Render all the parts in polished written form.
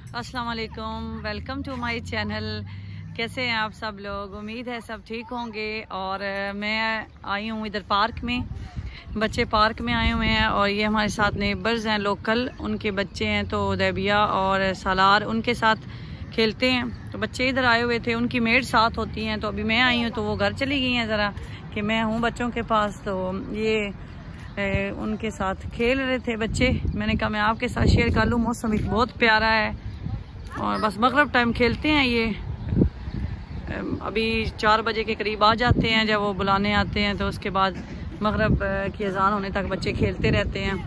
अस्सलाम वालेकुम, welcome to my channel. कैसे हैं आप सब लोग? उम्मीद है सब ठीक होंगे। और मैं आई हूँ इधर पार्क में, बच्चे पार्क में आए हुए हैं और ये हमारे साथ नेबर्स हैं लोकल, उनके बच्चे हैं। तो उदैबिया और सालार उनके साथ खेलते हैं। तो बच्चे इधर आए हुए थे, उनकी मेड साथ होती हैं। तो अभी मैं आई हूँ तो वो घर चली गई हैं ज़रा कि मैं हूँ बच्चों के पास। तो ये उनके साथ खेल रहे थे बच्चे। मैंने कहा मैं आपके साथ शेयर कर लूँ। मौसम भी बहुत प्यारा है और बस मगरिब टाइम खेलते हैं। ये अभी 4 बजे के करीब आ जाते हैं जब वो बुलाने आते हैं। तो उसके बाद मगरिब की अजान होने तक बच्चे खेलते रहते हैं।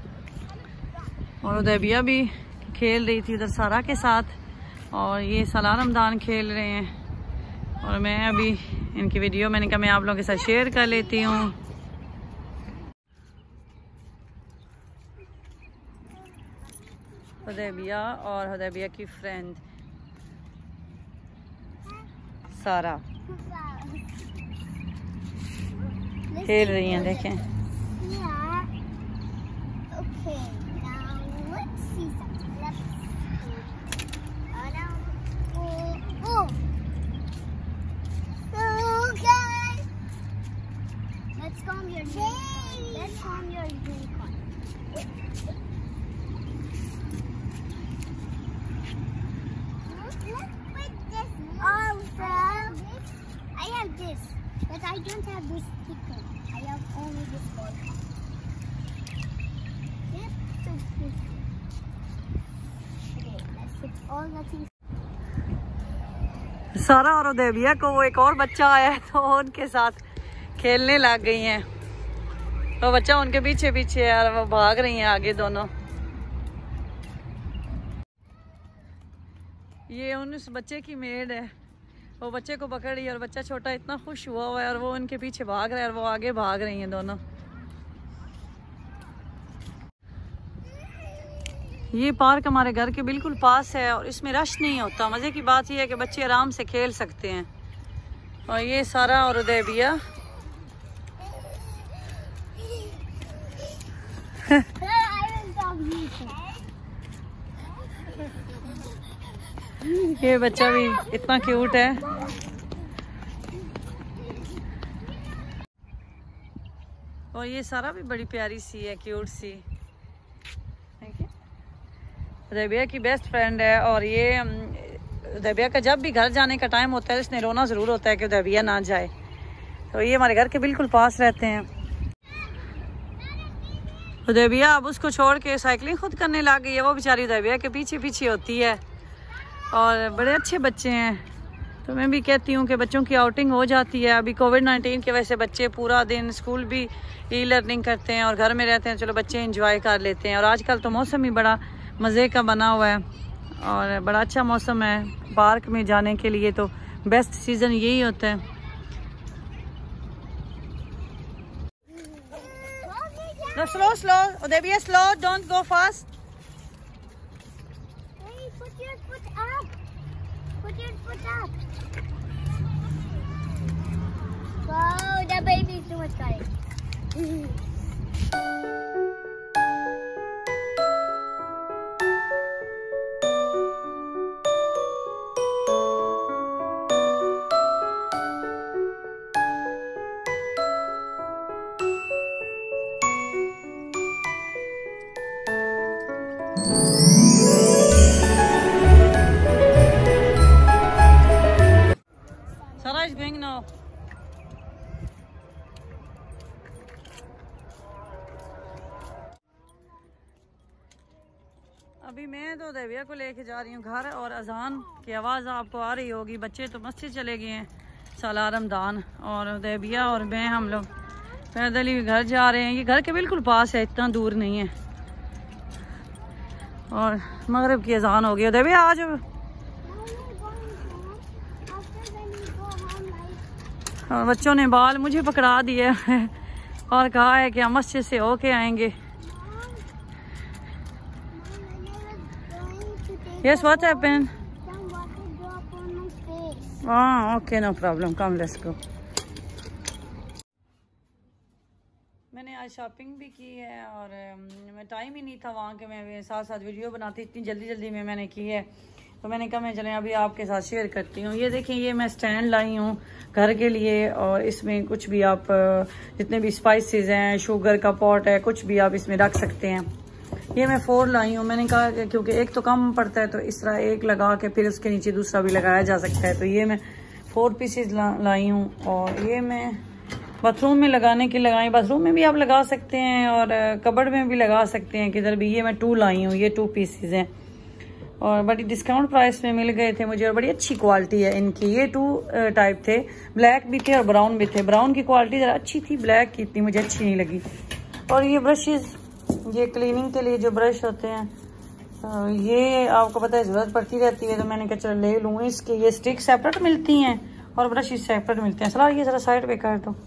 और उदैबिया भी खेल रही थी उधर सारा के साथ और ये सालार रमदान खेल रहे हैं। और मैं अभी इनकी वीडियो मैंने कहा मैं आप लोगों के साथ शेयर कर लेती हूँ। उदैबिया और उदैबिया की फ्रेंड सारा खेल रही हैं, देखें। But I don't have this sticker. I have only this one. Yep, so good. Okay, let's put all the things. सारा और उदैबिया को वो एक और बच्चा आया है तो उनके साथ खेलने लग गई हैं। तो बच्चा उनके पीछे पीछे है और वो भाग रही हैं आगे दोनों। ये उस बच्चे की मेड है, वो बच्चे को पकड़ रही है और बच्चा छोटा इतना खुश हुआ है और वो उनके पीछे भाग रहा है और वो आगे भाग रही हैं दोनों। ये पार्क हमारे घर के बिल्कुल पास है और इसमें रश नहीं होता। मज़े की बात यह है कि बच्चे आराम से खेल सकते हैं। और ये सारा और उदैबिया ये बच्चा भी इतना क्यूट है। और ये सारा भी बड़ी प्यारी सी है, क्यूट सी। उदैबिया की बेस्ट फ्रेंड है। और ये उदैबिया का जब भी घर जाने का टाइम होता है इसने रोना ज़रूर होता है कि उदैबिया ना जाए। तो ये हमारे घर के बिल्कुल पास रहते हैं। उदैबिया अब उसको छोड़ के साइकिलिंग खुद करने लग गई है। वो बेचारी उदैबिया के पीछे पीछे होती है और बड़े अच्छे बच्चे हैं। तो मैं भी कहती हूँ कि बच्चों की आउटिंग हो जाती है। अभी कोविड-19 की वजह से बच्चे पूरा दिन स्कूल भी ई लर्निंग करते हैं और घर में रहते हैं। चलो बच्चे इंजॉय कर लेते हैं। और आजकल तो मौसम ही बड़ा मज़े का बना हुआ है और बड़ा अच्छा मौसम है पार्क में जाने के लिए। तो बेस्ट सीज़न यही होता है। No, slow, Uदैबिया, slow, don't go fast. Hey, put your foot up. Put your foot up. Wow, the baby is too much crying. Sarah is going now. अभी मैं तो उदैबिया को लेके जा रही हूँ घर और अजान की आवाज़ आपको आ रही होगी। बच्चे तो मस्जिद चले गए हैं सालार रमदान और उदैबिया और मैं हम लोग पैदल ही घर जा रहे हैं। ये घर के बिल्कुल पास है, इतना दूर नहीं है। और मगरिब की अजान हो गई। उदैबिया आज और बच्चों ने बाल मुझे पकड़ा दिए और कहा है कि हम मस्जिद से होके आएंगे। Yes, what happened? Some water drop on my face. Ah, okay, no problem. Come, let's go. मैंने आज शॉपिंग भी की है और मैं टाइम ही नहीं था वहाँ के, मैं साथ साथ वीडियो बनाती, इतनी जल्दी जल्दी में मैंने की है, तो मैंने कहा मैं चलें अभी आपके साथ शेयर करती हूँ। ये देखें, ये मैं स्टैंड लाई हूँ घर के लिए, और इसमें कुछ भी आप जितने भी स्पाइसेस हैं, शुगर का पॉट है, कुछ भी आप इसमें रख सकते हैं। ये मैं 4 लाई हूँ, मैंने कहा कि क्योंकि एक तो कम पड़ता है तो इस तरह एक लगा के फिर उसके नीचे दूसरा भी लगाया जा सकता है, तो ये मैं 4 पीसेज लाई हूँ। और ये मैं बाथरूम में लगाने के लगाई, बाथरूम में भी आप लगा सकते हैं और कबर्ड में भी लगा सकते हैं, किधर भी। ये मैं 2 लाई हूँ, ये 2 पीसेज हैं और बड़ी डिस्काउंट प्राइस में मिल गए थे मुझे और बड़ी अच्छी क्वालिटी है इनकी। ये 2 टाइप थे, ब्लैक भी थे और ब्राउन भी थे। ब्राउन की क्वालिटी ज़रा अच्छी थी, ब्लैक की इतनी मुझे अच्छी नहीं लगी। और ये ब्रशेज, ये क्लीनिंग के लिए जो ब्रश होते हैं, ये आपको पता है ज़रूरत पड़ती रहती है, तो मैंने कहा चलो ले लूँ। इसके ये स्टिक सेपरेट मिलती हैं और ब्रश सेपरेट मिलते हैं। सलाह ये ज़रा साइड पे कर दो।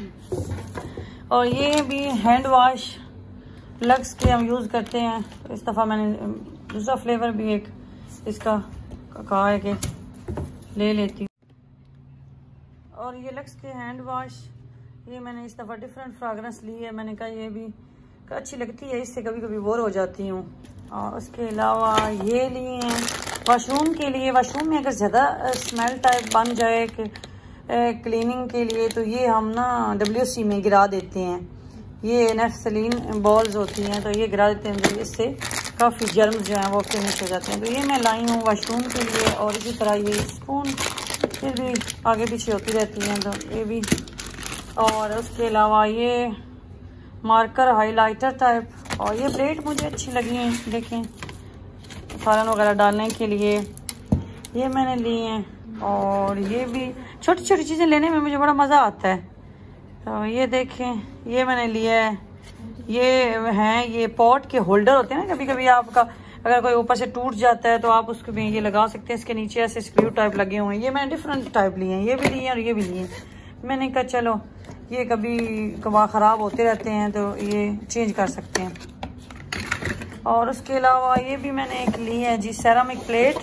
और ये भी हैंड वाश लक्स के हम यूज़ करते हैं, तो इस दफ़ा मैंने दूसरा फ्लेवर भी एक इसका कहा है कि ले लेती हूँ। और ये लक्स के हैंड वाश, ये मैंने इस दफ़ा डिफरेंट फ्रेगरेंस ली है, मैंने कहा ये भी अच्छी लगती है, इससे कभी कभी बोर हो जाती हूँ। और उसके अलावा ये लिए हैं वॉशरूम के लिए। वॉशरूम में अगर ज़्यादा स्मेल टाइप बन जाए क्लीनिंग के लिए, तो ये हम ना WC में गिरा देते हैं। ये नेफ्थलीन बॉल्स होती हैं, तो ये गिरा देते हैं, तो इससे काफ़ी जर्म्स जो हैं वो फिनिश हो जाते हैं। तो ये मैं लाई हूँ वॉशरूम के लिए। और इसी तरह ये स्पून फिर भी आगे पीछे होती रहती हैं, तो ये भी। और उसके अलावा ये मार्कर हाइलाइटर टाइप, और ये प्लेट मुझे अच्छी लगी हैं, देखें सालन वगैरह डालने के लिए ये मैंने ली हैं। और ये भी छोटी छोटी चीज़ें लेने में मुझे बड़ा मज़ा आता है। तो ये देखें, ये मैंने लिया है, ये हैं ये पॉट के होल्डर होते हैं ना, कभी कभी आपका अगर कोई ऊपर से टूट जाता है तो आप उसको भी ये लगा सकते हैं। इसके नीचे ऐसे स्क्रू टाइप लगे हुए हैं, ये मैंने डिफरेंट टाइप लिए हैं, ये भी लिए हैं और ये भी लिए हैं। मैंने कहा चलो ये कभी कभार ख़राब होते रहते हैं तो ये चेंज कर सकते हैं। और उसके अलावा ये भी मैंने एक ली है जी सेरामिक प्लेट,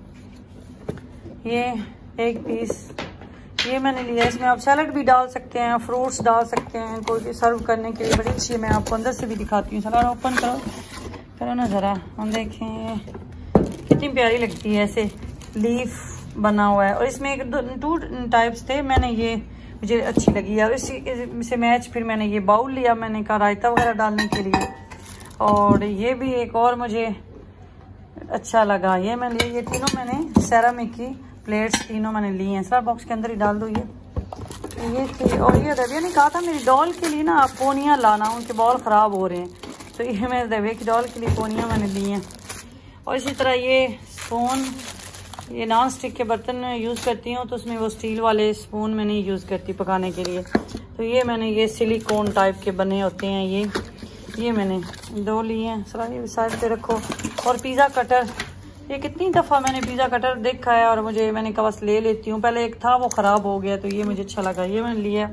ये 1 पीस ये मैंने लिया। इसमें आप सैलड भी डाल सकते हैं, फ्रूट्स डाल सकते हैं, कोई सर्व करने के लिए बड़ी अच्छी है। मैं आपको अंदर से भी दिखाती हूँ। सलाद ओपन करो ना ज़रा, हम देखें ये कितनी प्यारी लगती है, ऐसे लीफ बना हुआ है। और इसमें एक 2 टाइप्स थे, मैंने ये मुझे अच्छी लगी है। और इसी से मैच फिर मैंने ये बाउल लिया, मैंने कहा रायता वगैरह डालने के लिए। और ये भी एक और मुझे अच्छा लगा, ये मैंने लिए। ये तीनों मैंने सेरामिक की प्लेट्स तीनों मैंने ली हैं। सर बॉक्स के अंदर ही डाल दो ये थी। और ये रबिया ने कहा था मेरी डॉल के लिए ना आप पोनियाँ लाना, उनके बॉल ख़राब हो रहे हैं, तो ये मैं रबिया की डॉल के लिए पोनियाँ मैंने ली हैं। और इसी तरह ये स्पून, ये नॉन स्टिक के बर्तन में यूज़ करती हूँ, तो उसमें वो स्टील वाले स्पून में नहीं यूज़ करती पकाने के लिए। तो ये मैंने ये सिलिकॉन टाइप के बने होते हैं, ये मैंने 2 लिए हैं। सर ये साइड पे रखो। और पिज़्ज़ा कटर, ये कितनी दफ़ा मैंने पिज़्ज़ा कटर देखा है और मैंने कहा बस ले लेती हूँ। पहले एक था वो ख़राब हो गया, तो ये मुझे अच्छा लगा, ये मैंने लिया।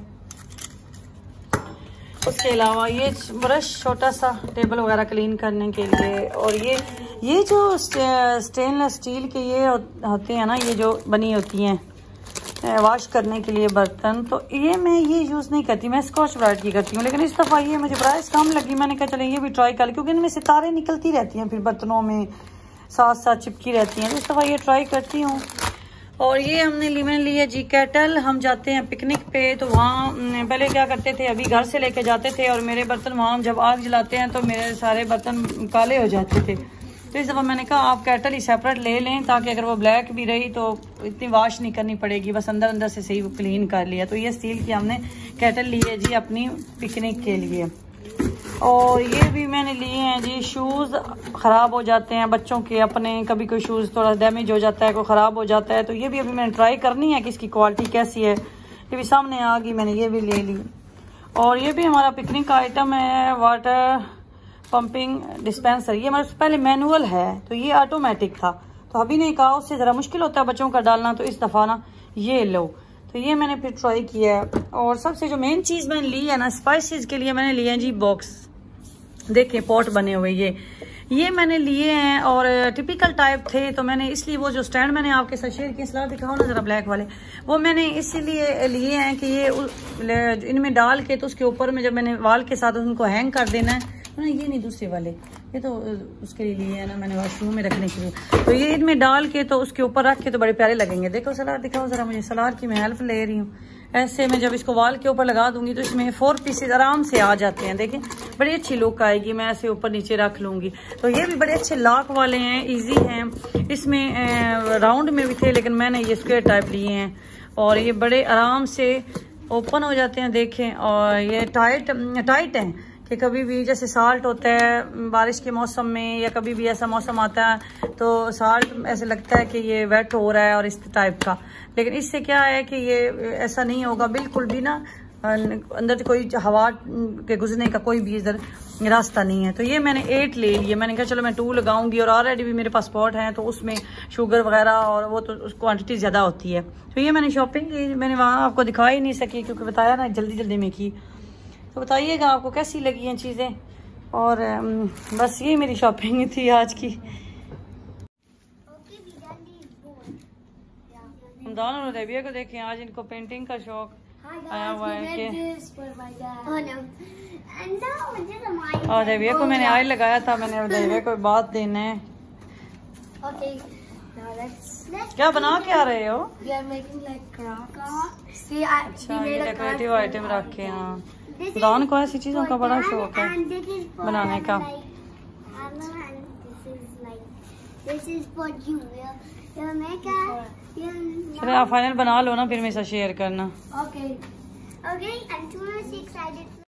उसके अलावा ये ब्रश छोटा सा टेबल वगैरह क्लीन करने के लिए। और ये जो स्टेनलेस स्टील के ये होते हैं ना, ये जो बनी होती हैं वॉश करने के लिए बर्तन, तो ये मैं ये यूज़ नहीं करती, मैं स्कॉच ब्राइट की करती हूँ। लेकिन इस दफ़ा ये मुझे प्राइस कम लगी, मैंने कहा चले ये भी ट्राई कर, क्योंकि इनमें सितारे निकलती रहती हैं फिर बर्तनों में साथ साथ चिपकी रहती हैं, तो इस दफ़ा ये ट्राई करती हूँ। और ये मैंने लिया जी केटल। हम जाते हैं पिकनिक पे, तो वहाँ पहले क्या करते थे, अभी घर से लेके जाते थे और मेरे बर्तन वहाँ जब आग जलाते हैं तो मेरे सारे बर्तन काले हो जाते थे। तो इस दफ़ा मैंने कहा आप केटल ही सेपरेट ले लें, ताकि अगर वो ब्लैक भी रही तो इतनी वॉश नहीं करनी पड़ेगी, बस अंदर अंदर से सही क्लीन कर लिया। तो ये स्टील की हमने केटल ली है जी अपनी पिकनिक के लिए। और ये भी मैंने लिए हैं जी, शूज़ ख़राब हो जाते हैं बच्चों के अपने, कभी कोई शूज़ थोड़ा डैमेज हो जाता है, कोई ख़राब हो जाता है, तो ये भी अभी मैंने ट्राई करनी है कि इसकी क्वालिटी कैसी है। ये भी सामने आ गई, मैंने ये भी ले ली। और ये भी हमारा पिकनिक का आइटम है, वाटर पंपिंग डिस्पेंसर। ये हमारे पहले मैनुअल है, तो ये ऑटोमेटिक था, तो अभी ने कहा उससे ज़रा मुश्किल होता है बच्चों का डालना, तो इस दफ़ा ना ये लो, तो ये मैंने फिर ट्राई किया है। और सबसे जो मेन चीज़ मैंने ली है ना स्पाइसेस के लिए, मैंने लिए हैं जी बॉक्स। देखिए पॉट बने हुए, ये मैंने लिए हैं और टिपिकल टाइप थे, तो मैंने इसलिए वो जो स्टैंड मैंने आपके साथ शेयर किए, सलार दिखाओ ना जरा ब्लैक वाले, वो मैंने इसीलिए लिए हैं कि ये इनमें डाल के तो उसके ऊपर में जब मैंने वाल के साथ उनको हैंग कर देना है ना, ये नहीं दूसरे वाले, ये तो उसके लिए है ना, मैंने वॉशरूम में रखने के लिए, तो ये इनमें डाल के तो उसके ऊपर रख के तो बड़े प्यारे लगेंगे। देखो सलार दिखाओ जरा मुझे, सलार की मैं हेल्प ले रही हूँ। ऐसे मैं जब इसको वाल के ऊपर लगा दूंगी तो इसमें 4 पीसेज आराम से आ जाते हैं। देखें बड़ी अच्छी लुक आएगी, मैं ऐसे ऊपर नीचे रख लूंगी। तो ये भी बड़े अच्छे लॉक वाले हैं, इजी हैं। इसमें राउंड में भी थे लेकिन मैंने ये स्क्वायर टाइप लिए हैं और ये बड़े आराम से ओपन हो जाते हैं। देखें, और ये टाइट हैं कि कभी भी जैसे साल्ट होता है बारिश के मौसम में या कभी भी ऐसा मौसम आता है तो साल्ट ऐसे लगता है कि ये वेट हो रहा है और इस टाइप का, लेकिन इससे क्या है कि ये ऐसा नहीं होगा बिल्कुल भी ना, अंदर से कोई हवा के गुजरने का कोई भी इधर रास्ता नहीं है। तो ये मैंने 8 ले लिए, मैंने कहा चलो मैं 2 लगाऊंगी और ऑलरेडी भी मेरे पास पॉट हैं तो उसमें शुगर वगैरह और वो तो क्वांटिटी ज़्यादा होती है। तो ये मैंने शॉपिंग की, मैंने वहाँ आपको दिखा ही नहीं सकी क्योंकि बताया ना जल्दी जल्दी में की। तो बताइएगा आपको कैसी लगी हैं चीज़ें, और बस ये मेरी शॉपिंग थी आज की। रमजान और रबिया को देखें, आज इनको पेंटिंग का शौक आया हुआ है और रबिया को मैंने आज लगाया था, मैंने रबिया को बात देना है। क्या बना के आ रहे हो? अच्छा, ये डेकोरेटिव आइटम रखे हैं। हाँ, दान को ऐसी चीजों का बड़ा शौक है बनाने का। चलो आप फाइनल बना लो ना, फिर मेरे साथ शेयर करना।